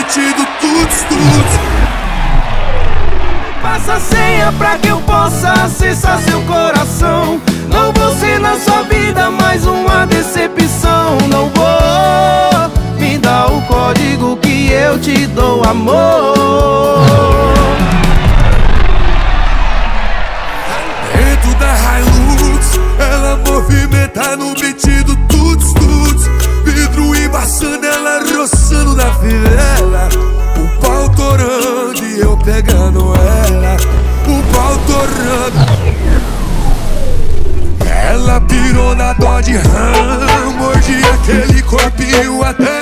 beat do tuts tuts. Passa a senha pra que eu possa acessar seu coração. Não vou ser na sua vida mais uma decepção. Não vou, me dá o código que eu te dou amor. Dentro da Hilux, ela movimenta no beat do tuts tuts. Vidro embaçando, ela roçando na fivela. O pau torando e eu pegando ela. O pau torando. Ela pirou na Dodge Ram, mordi aquele corpinho até